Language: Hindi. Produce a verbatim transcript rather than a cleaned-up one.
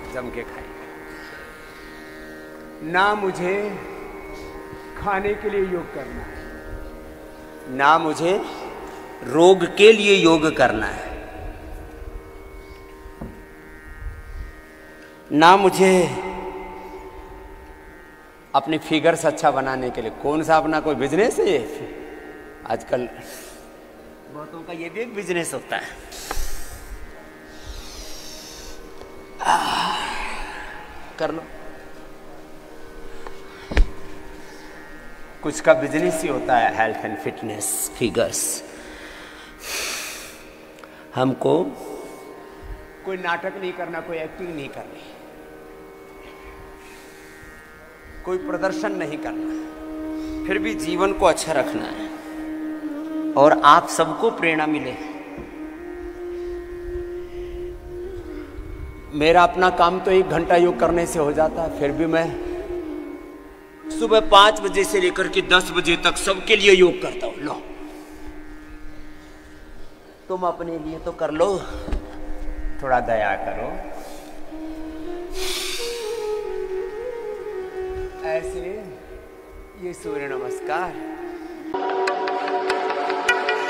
जम के खाएंगे। ना मुझे खाने के लिए योग करना है, ना मुझे रोग के लिए योग करना है, ना मुझे अपनी फिगर्स अच्छा बनाने के लिए। कौन सा अपना कोई बिजनेस है ये? आजकल बहुतों का ये भी एक बिजनेस होता है। आ, कर लो। कुछ का बिजनेस ही होता है हेल्थ एंड फिटनेस, फिगर्स। हमको कोई नाटक नहीं करना, कोई एक्टिंग नहीं करनी, कोई प्रदर्शन नहीं करना, फिर भी जीवन को अच्छा रखना है और आप सबको प्रेरणा मिले। मेरा अपना काम तो एक घंटा योग करने से हो जाता है, फिर भी मैं सुबह पांच बजे से लेकर के दस बजे तक सबके लिए योग करता हूं। लो, तुम अपने लिए तो कर लो, थोड़ा दया करो। ऐसे ये सूर्य नमस्कार